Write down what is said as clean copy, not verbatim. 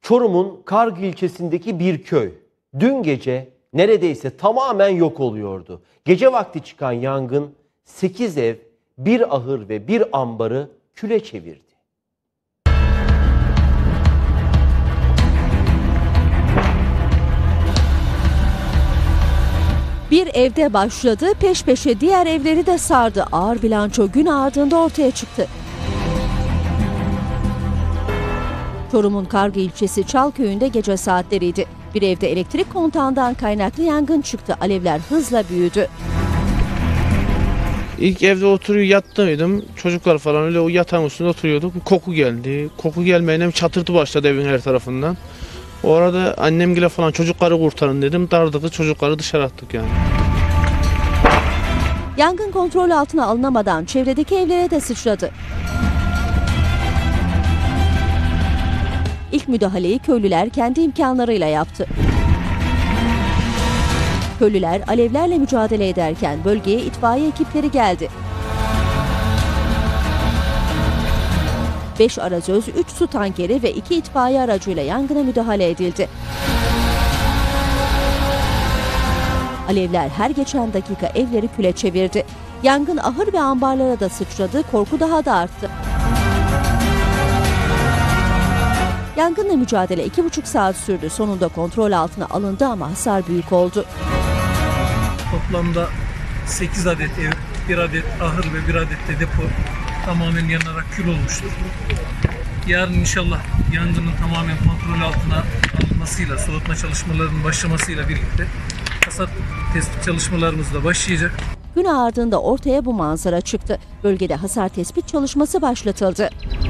Çorum'un Kargı ilçesindeki bir köy dün gece neredeyse tamamen yok oluyordu. Gece vakti çıkan yangın 8 ev, bir ahır ve bir ambarı küle çevirdi. Bir evde başladı, peş peşe diğer evleri de sardı. Ağır bilanço gün ardında ortaya çıktı. Çorum'un Kargı ilçesi Çalköy'ünde gece saatleriydi. Bir evde elektrik kontağından kaynaklı yangın çıktı. Alevler hızla büyüdü. İlk evde oturuyor yattıydım. Çocuklar falan öyle o yatağın üstünde oturuyorduk. Bir koku geldi. Koku gelmeyince çatırtı başladı evin her tarafından. O arada annemgile falan çocukları kurtarın dedim. Dardık çocukları dışarı attık yani. Yangın kontrol altına alınamadan çevredeki evlere de sıçradı. İlk müdahaleyi köylüler kendi imkanlarıyla yaptı. Köylüler alevlerle mücadele ederken bölgeye itfaiye ekipleri geldi. 5 arazöz, 3 su tankeri ve 2 itfaiye aracıyla yangına müdahale edildi. Alevler her geçen dakika evleri küle çevirdi. Yangın ahır ve ambarlara da sıçradı, korku daha da arttı. Yangınla mücadele 2,5 saat sürdü. Sonunda kontrol altına alındı ama hasar büyük oldu. Toplamda 8 adet ev, 1 adet ahır ve 1 adet de depo tamamen yanarak kül olmuştur. Yarın inşallah yangının tamamen kontrol altına alınmasıyla, soğutma çalışmalarının başlamasıyla birlikte hasar tespit çalışmalarımız da başlayacak. Gün ardında ortaya bu manzara çıktı. Bölgede hasar tespit çalışması başlatıldı.